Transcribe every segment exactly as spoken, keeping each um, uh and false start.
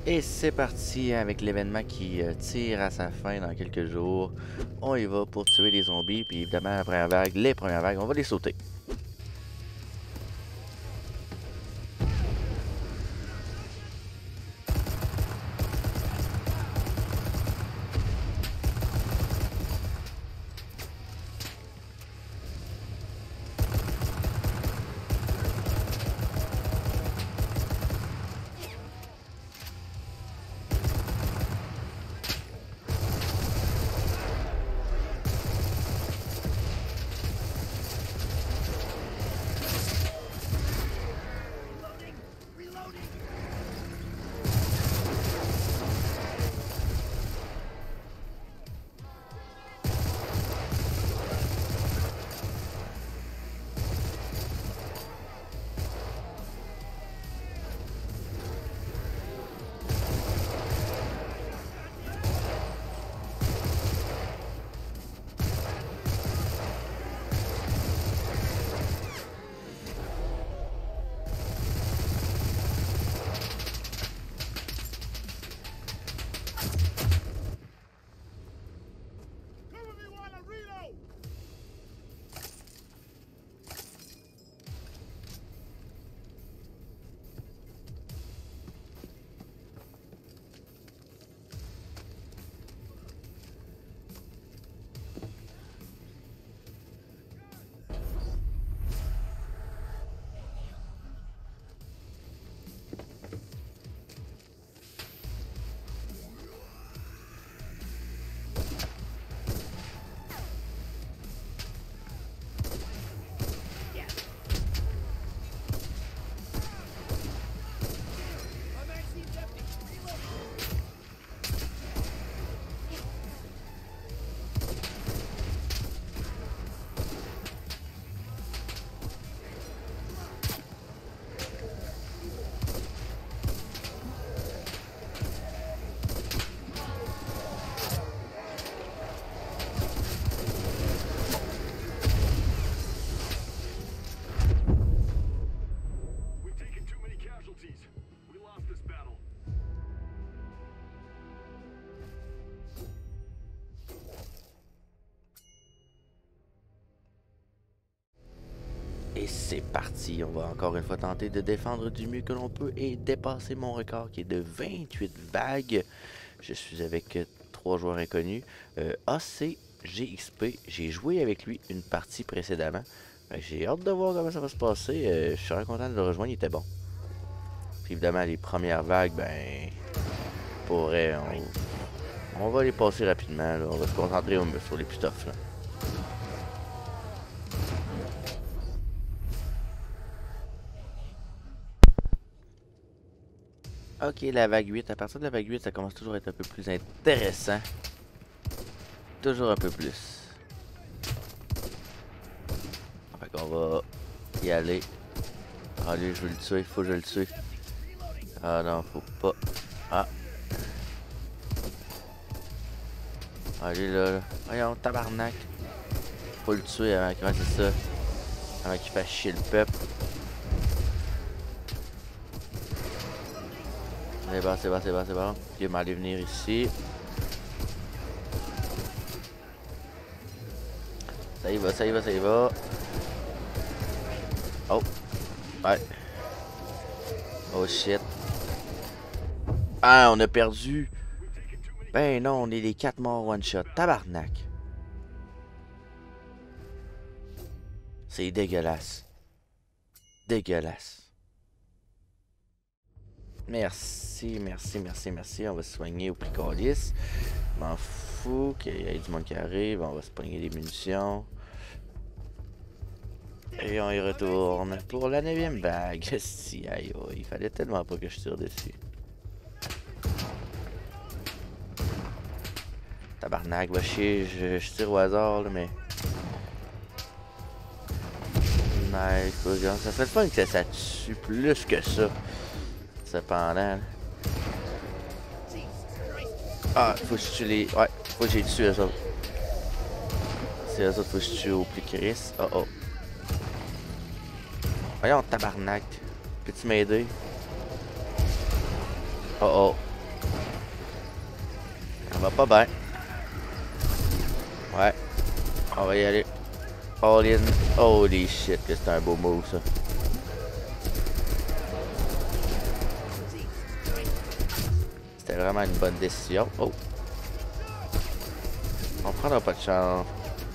Et c'est parti avec l'événement qui euh, tire à sa fin dans quelques jours. On y va pour tuer les zombies, puis évidemment la première vague, les premières vagues, on va les sauter. Et c'est parti, on va encore une fois tenter de défendre du mieux que l'on peut et dépasser mon record qui est de vingt-huit vagues. Je suis avec trois joueurs inconnus. Euh, A C G X P, j'ai joué avec lui une partie précédemment. J'ai hâte de voir comment ça va se passer. Euh, je suis très content de le rejoindre, il était bon. Puis évidemment, les premières vagues, ben, pourrait, on, on va les passer rapidement. Là. On va se concentrer sur les plus toughs. Là. Ok, la vague huit. À partir de la vague huit, ça commence toujours à être un peu plus intéressant. Toujours un peu plus. Fait qu'on va y aller. Ah, lui, je veux le tuer. Faut que je le tue. Ah non, faut pas. Ah. Ah, lui, là. là. Voyons, tabarnak. Faut le tuer avant qu'il fasse ça. Avant qu'il fasse chier le peuple. C'est bon, c'est bon, c'est bon, c'est bon. Il va aller venir ici. Ça y va, ça y va, ça y va. Oh. Ouais. Oh shit. Ah, on a perdu. Ben non, on est les quatre morts one shot. Tabarnak. C'est dégueulasse. Dégueulasse. Merci, merci, merci, merci. On va se soigner au plicolis. M'en fous qu'il y ait du monde qui arrive. On va se pogner des munitions. Et on y retourne pour la neuvième vague. Si, aïe, oh, il fallait tellement pas que je tire dessus. Tabarnak, va chier. Je, je tire au hasard, là, mais... Nice, ça serait fun que ça tue plus que ça. Cependant. Ah, faut que je tue les... Ouais, faut que j'ai tué eux autres. C'est eux autres, faut que je tue au plus Chris. Oh oh. Voyons, tabarnak. Peux-tu m'aider? Oh oh. va pas bien. Ouais. On va y aller. All in. Holy shit, que c'est un beau move ça. C'était vraiment une bonne décision. Oh. On prendra pas de chance.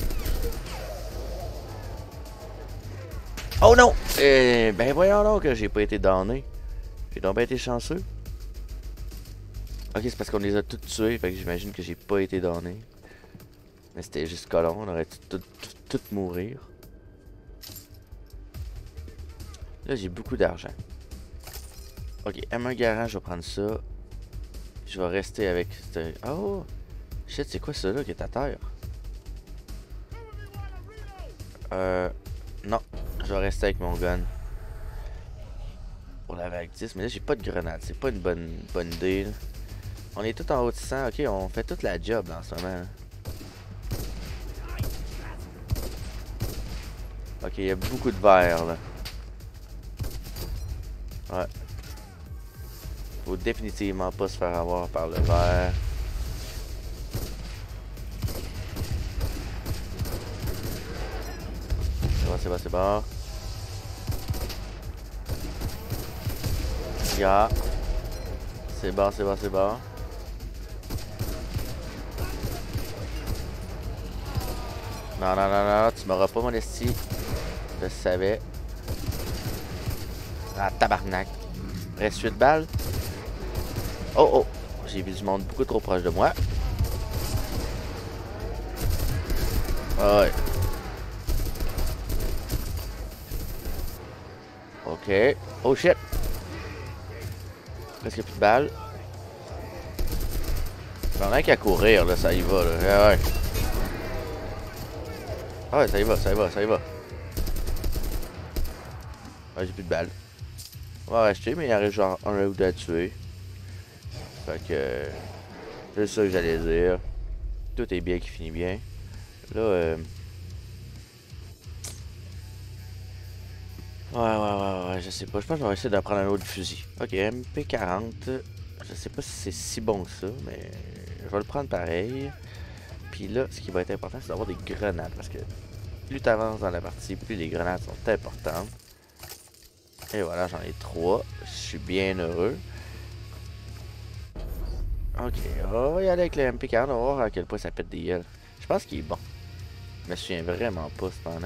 Oh non! Eh, ben voyons donc que j'ai pas été donné. J'ai donc bien été chanceux. Ok, c'est parce qu'on les a tous tués, fait que j'imagine que j'ai pas été donné. Mais c'était juste colon, on aurait tout, tout, tout mourir. Là, j'ai beaucoup d'argent. Ok, M un garage, je vais prendre ça. Je vais rester avec... Oh! Shit, c'est quoi ça là qui est à terre? Euh... Non, je vais rester avec mon gun. Pour la vague dix, mais là j'ai pas de grenade, c'est pas une bonne, bonne idée là. On est tout en haut de cent, ok, on fait toute la job là, en ce moment. Là. Ok, il y a beaucoup de verre là. Ouais. Faut définitivement pas se faire avoir par le verre. C'est bon, c'est bon, c'est bon. Yeah. C'est bon, c'est bon, c'est bon. Non, non, non, non, tu m'auras pas mon esti. Je le savais. Ah, tabarnak. Reste huit balles. Oh, oh. J'ai vu du monde beaucoup trop proche de moi. Ah ouais. Ok. Oh shit. Presque plus de balles. Il y en a qu'à courir, là, ça y va, là. Ah ouais. Ah ouais, ça y va, ça y va, ça y va. Ah, j'ai plus de balles. On va racheter, mais il y en a genre un ou deux à tuer. Fait que... C'est ça que j'allais dire. Tout est bien qui finit bien. Là, euh... Ouais, ouais, ouais, ouais, je sais pas. Je pense qu'on va essayer de prendre un autre fusil. Ok, M P quarante. Je sais pas si c'est si bon que ça, mais je vais le prendre pareil. Puis là, ce qui va être important, c'est d'avoir des grenades. Parce que plus tu avances dans la partie, plus les grenades sont importantes. Et voilà, j'en ai trois. Je suis bien heureux. Ok, on va y aller avec le M P quarante. On va voir à quel point ça pète des gueules. Je pense qu'il est bon. Je me souviens vraiment pas cependant.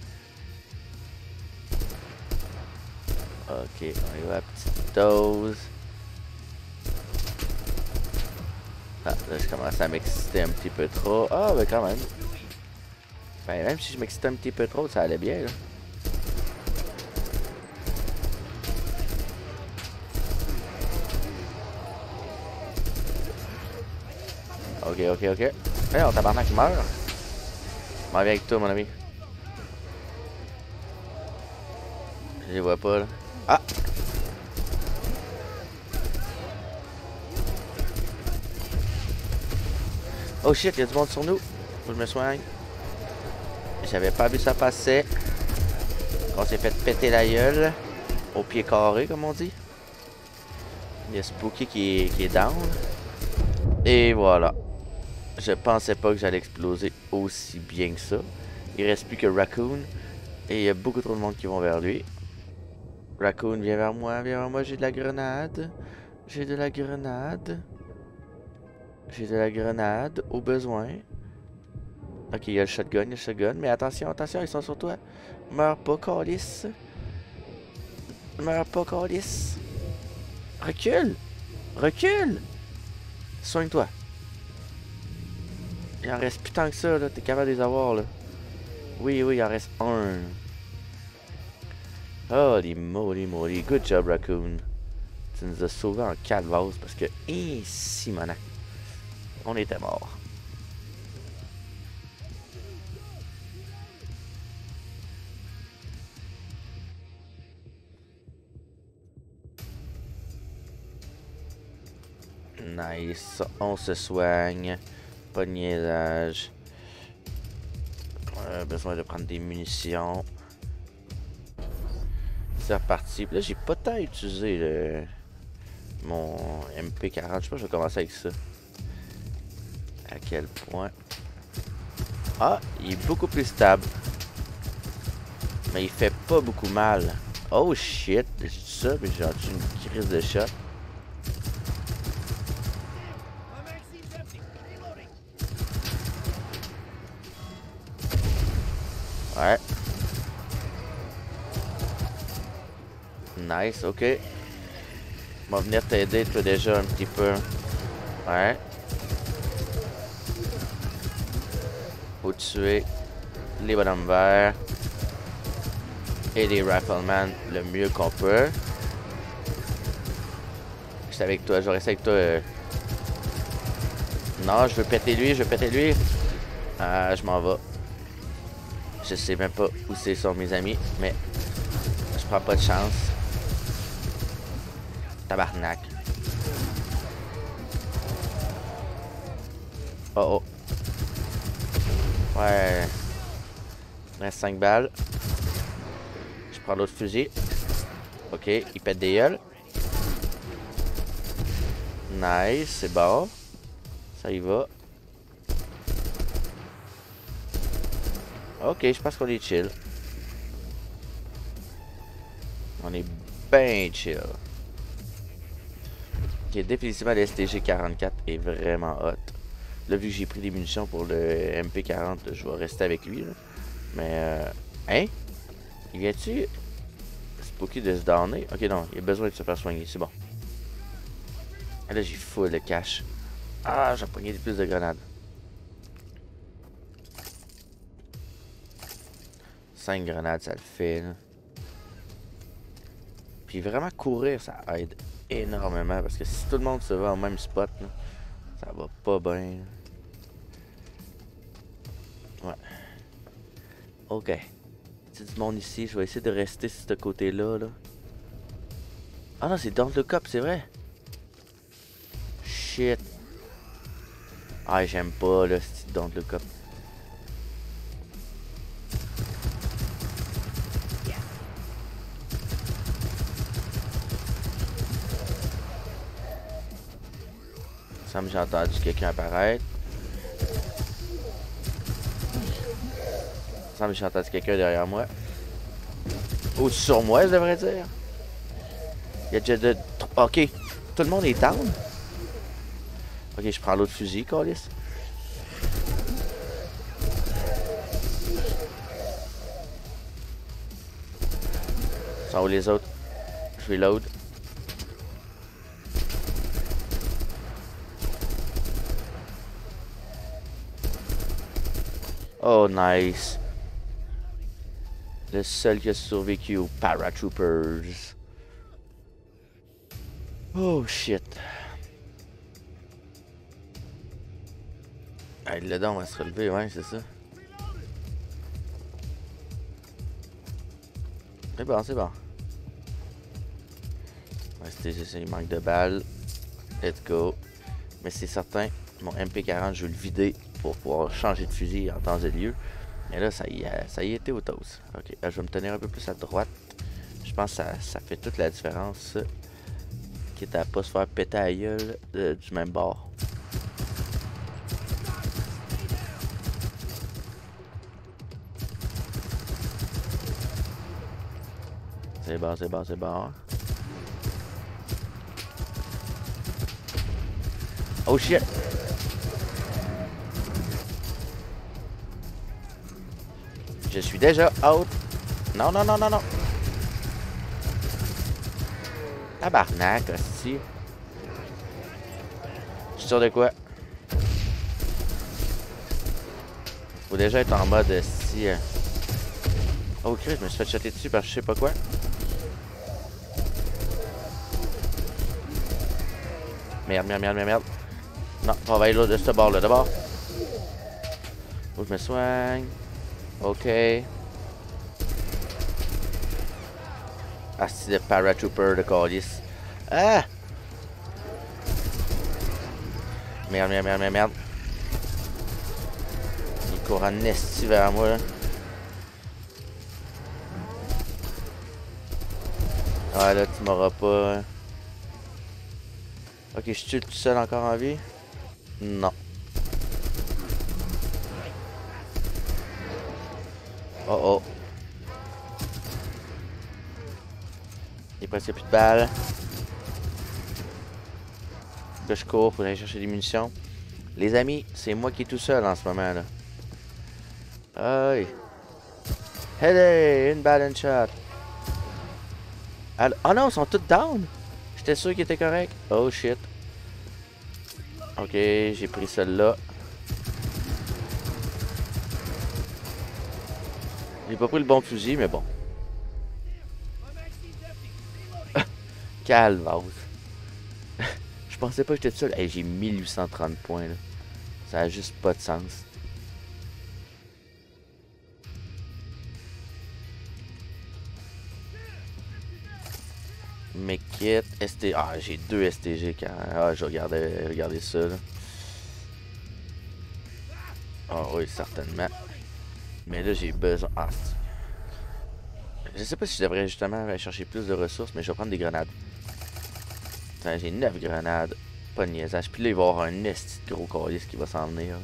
Ok, on y va à petite dose. Ah, là je commence à m'exciter un petit peu trop. Ah, ben quand même. Ben même si je m'excitais un petit peu trop, ça allait bien là. Ok, ok, ok. Hey, on tabarnak qui meurt. Je m'en viens avec toi mon ami. Je les vois pas là. Ah! Oh shit, il y a du monde sur nous. Faut que je me soigne. J'avais pas vu ça passer. On s'est fait péter la gueule. Au pied carré, comme on dit. Il y a Spooky qui est, qui est down. Et voilà. Je pensais pas que j'allais exploser aussi bien que ça. Il reste plus que Raccoon. Et il y a beaucoup trop de monde qui vont vers lui. Raccoon, viens vers moi, viens vers moi, j'ai de la grenade. J'ai de la grenade. J'ai de la grenade, au besoin. Ok, il y a le shotgun, il y a le shotgun. Mais attention, attention, ils sont sur toi. Meurs pas, calice. Meurs pas, calice. Recule. Recule. Soigne-toi. Il en reste plus tant que ça, là. T'es capable de les avoir, là. Oui, oui, il en reste un. Holy moly moly. Good job, Raccoon. Tu nous as sauvés en calvase parce que... Hé, Simonac. On était morts. Nice. On se soigne. Pas de niaisage. On a besoin de prendre des munitions. C'est reparti. Puis là, j'ai pas tant utilisé le... mon M P quarante. Je sais pas, je vais commencer avec ça. À quel point... Ah, il est beaucoup plus stable. Mais il fait pas beaucoup mal. Oh shit, j'ai dit ça, mais j'ai entendu une crise de shot. Ouais. Nice, ok. On va venir t'aider toi déjà un petit peu. Ouais. Faut tuer les bonhommes verts et les riflemen le mieux qu'on peut. Je suis avec toi, je vais rester avec toi. Euh... Non, je veux péter lui, je veux péter lui. Ah, je m'en vais. Je sais même pas où c'est sont mes amis, mais je prends pas de chance. Tabarnak. Oh oh. Ouais. Il reste cinq balles. Je prends l'autre fusil. Ok, il pète des gueules. Nice, c'est bon. Ça y va. Ok, je pense qu'on est chill. On est bien chill. Ok, définitivement le S T G quarante-quatre est vraiment hot. Là, vu que j'ai pris des munitions pour le M P quarante, je vais rester avec lui. Là. Mais, euh... Hein? Il vient-tu... Spooky de se donner? Ok, non, il a besoin de se faire soigner, c'est bon. Et là, j'ai full de cash. Ah, j'ai pogné plus de grenades. cinq grenades, ça le fait, là. Puis vraiment, courir, ça aide énormément. Parce que si tout le monde se va au même spot, là, ça va pas bien. Ouais. Ok. C'est du monde ici. Je vais essayer de rester sur ce côté-là. Là. Ah non, c'est Don't Look Up, c'est vrai. Shit. Ah, j'aime pas, là, c'est Don't Look Up. Ça me j'ai entendu quelqu'un apparaître. Ça me j'ai entendu quelqu'un derrière moi. Ou sur moi, je devrais dire. Il y a déjà de... Ok. Tout le monde est down. Ok, je prends l'autre fusil, Callis. Sont où les autres? Je reload. Oh, nice. Le seul qui a survécu aux Paratroopers. Oh, shit. Hey, le don va se relever, ouais, c'est ça. C'est bon, c'est bon. Ouais, c'était, il manque de balles. Let's go. Mais c'est certain, mon M P quarante, je vais le vider pour pouvoir changer de fusil en temps et lieu. Mais là, ça y, a, ça y était au toast. Ok, là, je vais me tenir un peu plus à droite. Je pense que ça, ça fait toute la différence. Quitte à pas se faire péter à gueule euh, du même bord. C'est bon, c'est bon, c'est bon. Oh shit! Je suis déjà out. Non, non, non, non, non. Tabarnak, hostie. Je suis sûr de quoi? Faut déjà être en mode si. Euh... Oh Christ, je me suis fait shotter dessus par je sais pas quoi. Merde, merde, merde, merde, merde. Non, on va aller l'autre de ce bord là d'abord. Faut que je me soigne. Ok. Ah, c'est le paratrooper de Callis. Ah! Merde, merde, merde, merde, merde. Il court en esti vers moi là. Ah là, tu m'auras pas. Ok, je suis tout seul encore en vie? Non. Oh oh. Il est presque plus de balles. Là, je cours pour aller chercher des munitions. Les amis, c'est moi qui est tout seul en ce moment là. Aïe. Hey, une balle, une shot. Oh non, ils sont tous down. J'étais sûr qu'ils étaient corrects. Oh shit. Ok, j'ai pris celle-là. J'ai pas pris le bon fusil, mais bon. Calvasse. Je pensais pas que j'étais seul. Hey, j'ai mille huit cent trente points là. Ça a juste pas de sens. Mes kits, S T... Ah, j'ai deux S T G quand... Ah, je regardais, regardez ça, là. Ah oui, certainement. Mais là, j'ai besoin... Ah, je sais pas si je devrais justement aller chercher plus de ressources, mais je vais prendre des grenades. J'ai neuf grenades. Pas de niaisage. Puis là, il va y avoir un esti de gros calice qui va s'en venir.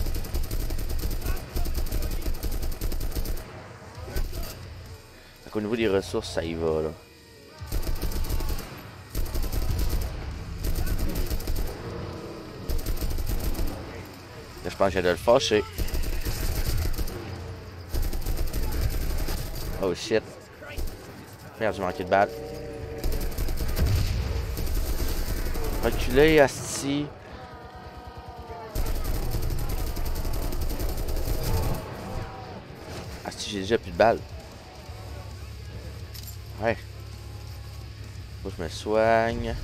Donc, au niveau des ressources, ça y va, là. Là, je pense que j'ai de le fâcher. Oh shit. Merde, j'ai manqué de balle. Reculez, asti. Asti, j'ai déjà plus de balles. Ouais. Faut que je me soigne.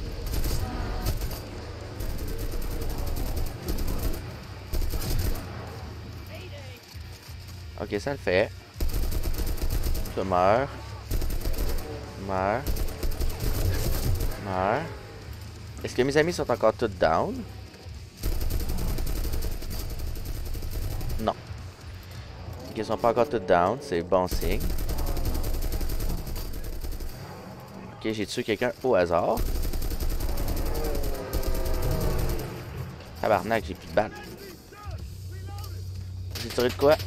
Ok, ça le fait. Je meurs. Meurs. Meurs. Est-ce que mes amis sont encore tous down? Non. Ils sont pas encore tous down, c'est bon signe. Ok, j'ai tué quelqu'un au hasard. Tabarnak, j'ai plus de balles. J'ai tiré de quoi?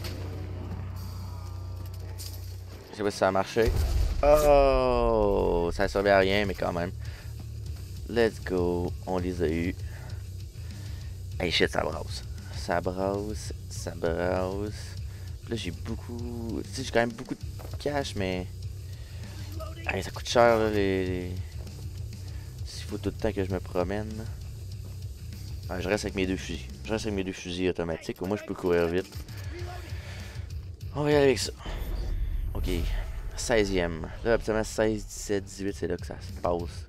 Je sais pas si ça a marché. Oh! Ça a servi à rien, mais quand même. Let's go. On les a eu. Hey shit, ça brasse. Ça brasse. Ça brasse. Là, j'ai beaucoup... Tu sais, j'ai quand même beaucoup de cash, mais... Hey, ça coûte cher, là, les... les... S'il faut tout le temps que je me promène. Ah, je reste avec mes deux fusils. Je reste avec mes deux fusils automatiques. Au moins, je peux courir vite. On va y aller avec ça. Ok. seizième. Là, absolument seize, dix-sept, dix-huit, c'est là que ça se passe.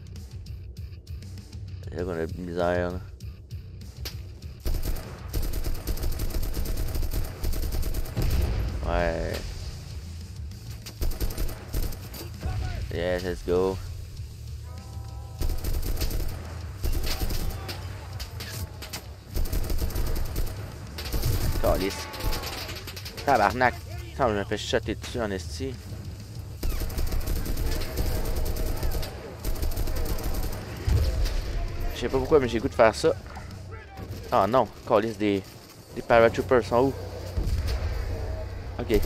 C'est là qu'on a de la misère, là. Ouais. Yes, let's go. Calice. Tabarnak. Attends, je me fais shotter dessus en esti. Je sais pas pourquoi, mais j'ai le goût de faire ça. Ah non, calice des... des paratroopers sont où? Ok.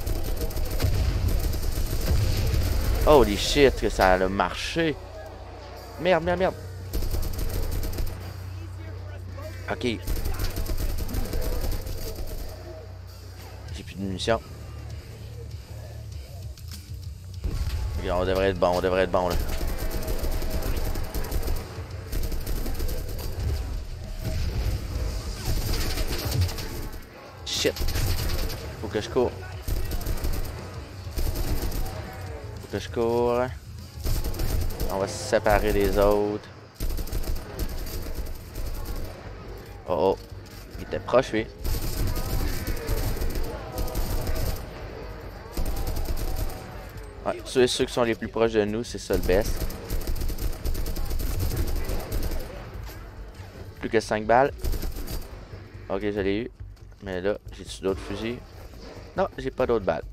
Holy shit, que ça a marché. Merde, merde, merde. Ok. J'ai plus de munitions. Ok, on devrait être bon, on devrait être bon là. Shit. Faut que je cours. Faut que je cours. On va se séparer des autres. Oh oh. Il était proche, lui. Ouais, ceux, ceux qui sont les plus proches de nous, c'est ça le best. Plus que cinq balles. Ok, je l'ai eu. Mais là, j'ai-tu d'autres fusils? Non, j'ai pas d'autres balles.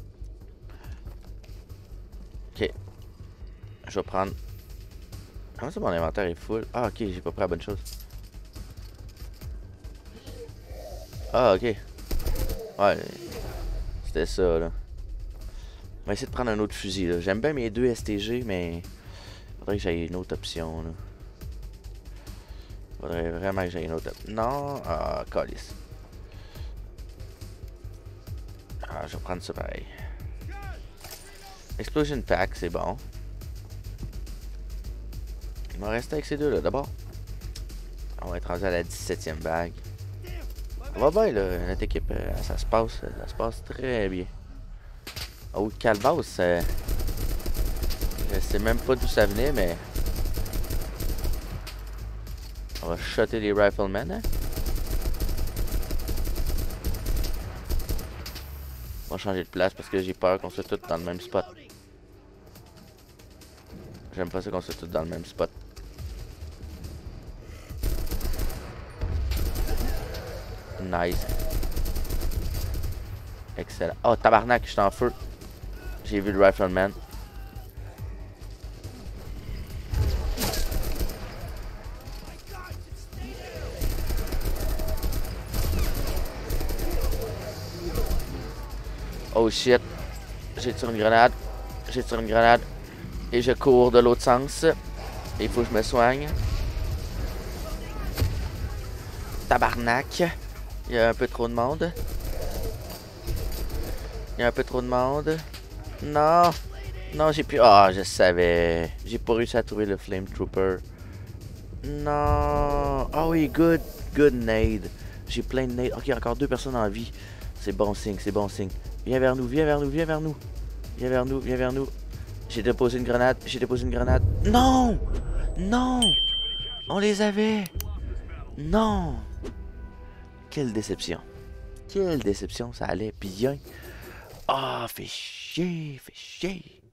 Ok. Je vais prendre... Comment ça mon inventaire est full? Ah ok, j'ai pas pris la bonne chose. Ah ok. Ouais. c'était ça, là. On va essayer de prendre un autre fusil, là. J'aime bien mes deux S T G, mais... Faudrait que j'aille une autre option, là. Faudrait vraiment que j'aille une autre option. Non! Ah, calice. Ah, je vais prendre ça pareil. Explosion Pack, c'est bon. Il va rester avec ces deux-là, d'abord. On va être rendu à la dix-septième vague. Ça va bien, là, notre équipe. Euh, ça se passe, ça se passe très bien. Oh, Calebasse, euh, je sais même pas d'où ça venait, mais... On va shotter les riflemen, hein? On va changer de place parce que j'ai peur qu'on soit tous dans le même spot. J'aime pas ça qu'on soit tous dans le même spot. Nice. Excellent. Oh, tabarnak, je suis en feu. J'ai vu le rifleman. Oh shit. J'ai tiré une grenade. J'ai tiré une grenade. Et je cours de l'autre sens. Il faut que je me soigne. Tabarnak. Il y a un peu trop de monde. Il y a un peu trop de monde. Non. Non, j'ai pu... Ah, oh, je savais. J'ai pas réussi à trouver le Flame Trooper. Non. Ah oh, oui, good. Good nade. J'ai plein de nades. Ok, encore deux personnes en vie. C'est bon signe, c'est bon signe. Viens vers nous, viens vers nous, viens vers nous. Viens vers nous, viens vers nous. J'ai déposé une grenade, j'ai déposé une grenade. Non! Non! On les avait! Non! Quelle déception. Quelle déception, ça allait bien. Ah, oh, fait chier, fait chier.